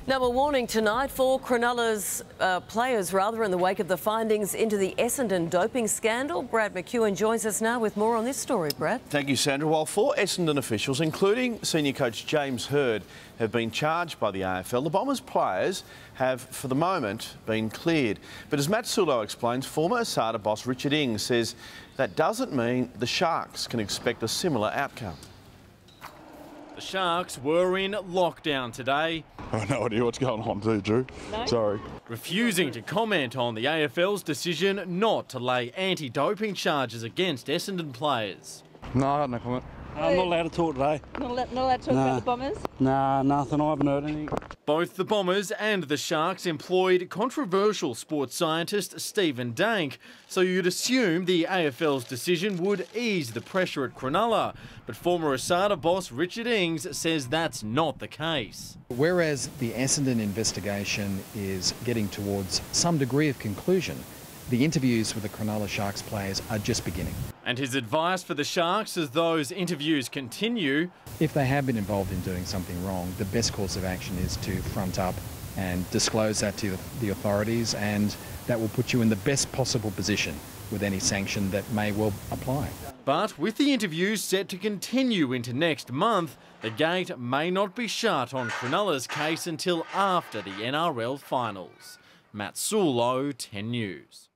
Now, a warning tonight for Cronulla's players, in the wake of the findings into the Essendon doping scandal. Brad McEwen joins us now with more on this story. Brad. Thank you, Sandra. While 4 Essendon officials, including senior coach James Hird, have been charged by the AFL, the Bombers players have, for the moment, been cleared. But as Matt Sulo explains, former ASADA boss Richard Ings says that doesn't mean the Sharks can expect a similar outcome. The Sharks were in lockdown today. I have no idea what's going on too, Drew. No? Sorry. Refusing to comment on the AFL's decision not to lay anti-doping charges against Essendon players. No, I got no comment. I'm not allowed to talk today. Not allowed to talk about the Bombers? Nah, nothing. I haven't heard anything. Both the Bombers and the Sharks employed controversial sports scientist Stephen Dank, so you'd assume the AFL's decision would ease the pressure at Cronulla. But former ASADA boss Richard Ings says that's not the case. Whereas the Essendon investigation is getting towards some degree of conclusion, the interviews with the Cronulla Sharks players are just beginning. And his advice for the Sharks as those interviews continue: if they have been involved in doing something wrong, the best course of action is to front up and disclose that to the authorities, and that will put you in the best possible position with any sanction that may well apply. But with the interviews set to continue into next month, the gate may not be shut on Cronulla's case until after the NRL finals. Matt Sulo, 10 News.